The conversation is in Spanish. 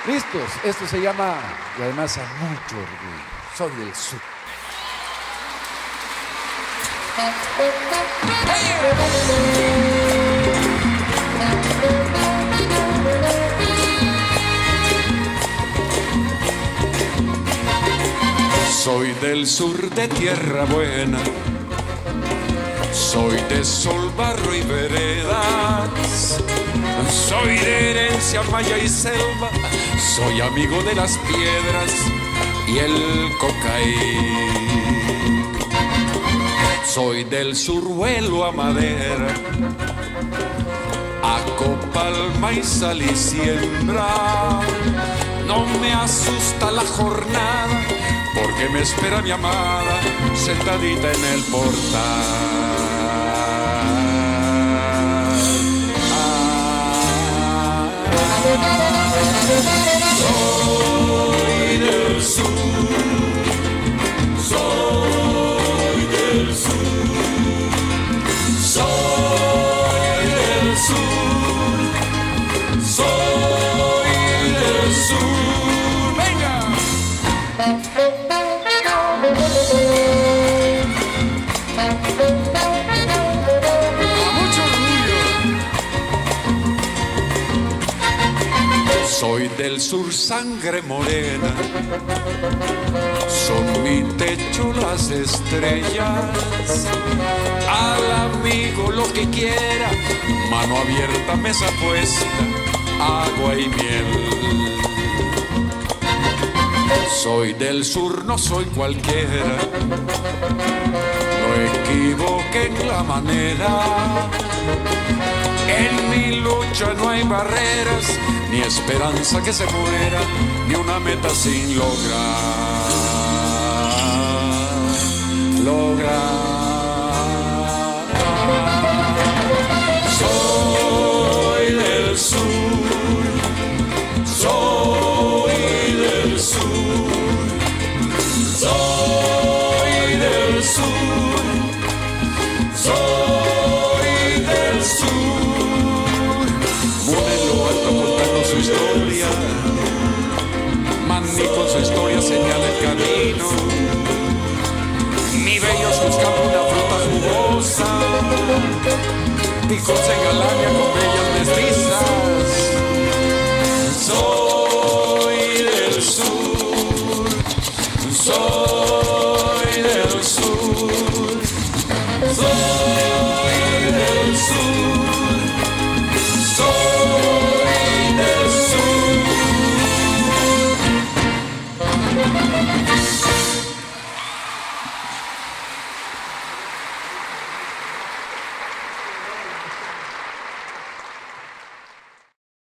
Listos, esto se llama, y además a mucho orgullo, soy del sur. Soy del sur de tierra buena, soy de sol, barro y veredas, soy de herencia maya y selva, soy amigo de las piedras y el cocaí. Soy del sur, vuelo a madera, a copal, maízal y siembra. No me asusta la jornada, porque me espera mi amada sentadita en el portal. Soy del sur, soy del sur, soy del sur, soy del sur. ¡Venga! Soy del sur, sangre morena, son mi techo las estrellas. Al amigo lo que quiera, mano abierta, mesa puesta, agua y miel. Soy del sur, no soy cualquiera, no equivoquen la manera. En mi lucha no hay barreras, ni esperanza que se muera, ni una meta sin lograr. Soy del sur, soy del sur, soy del sur, soy del sur. Modelo alto contando su historia, Manny con su historia señala el camino. Mi bello buscando una fruta jugosa, Tico se engalana con bellas mestizas.